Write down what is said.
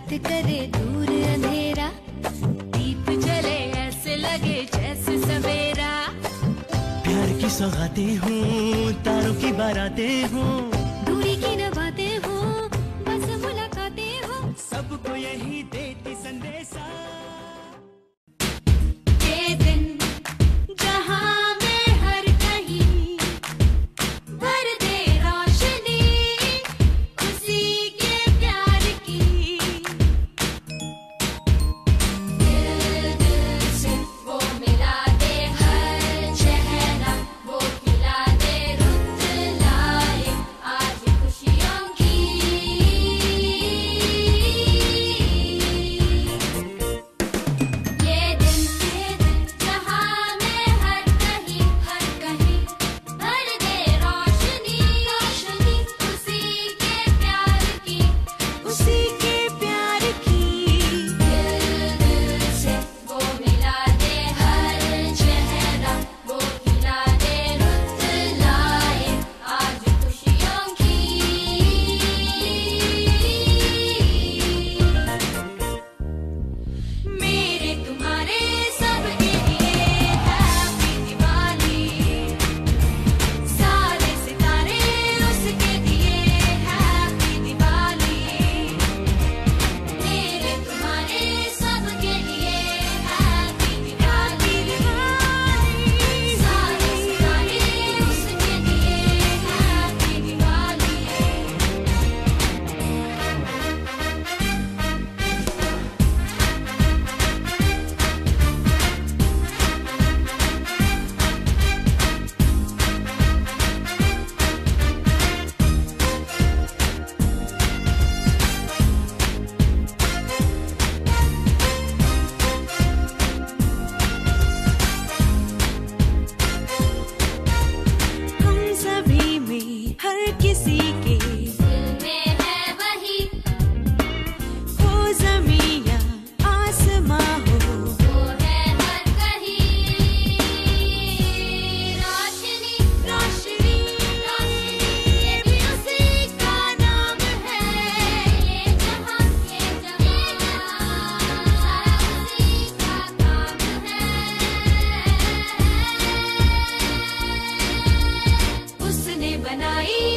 बात करे दूर अंधेरा, दीप जले ऐसे लगे जैसे सवेरा। प्यार की सौगातें हूँ, तारों की बारातें हूँ, दूरी की न बातें हो, बस मुलाकातें हो, सबको यही देती संदेशा। ये दिन जहां में हर कहीं भर दे रोशनी उसी के प्यार की। दिल से वो मिला दे हर चेहरा, वो खिला दे रुत लाए आज खुशियों की। ये दिन जहां में हर कहीं भर दे रोशनी उसी के प्यार की, उसी के प्यार की। दिल से वो मिला दे हर चेहरा, वो खिला दे रुत लाए आज खुशियों की। मेरे तुम्हारे सबके लिए हैप्पी दिवाली, सारे सितारे उसके दिए हैप्पी दिवाली। मेरे तुम्हारे सबके लिए हैप्पी दिवाली, सारे सितारे उसके दिए हैप्पी दिवाली। हम सभी में हर किसी के दिल में है वही, हो ज़मीं या आसमां हो, वो है हर कहीं। रोशनी रोशनी रोशनी, ये भी उसी का नाम है। ये जहां सारा उसी का काम है। उसने बनाई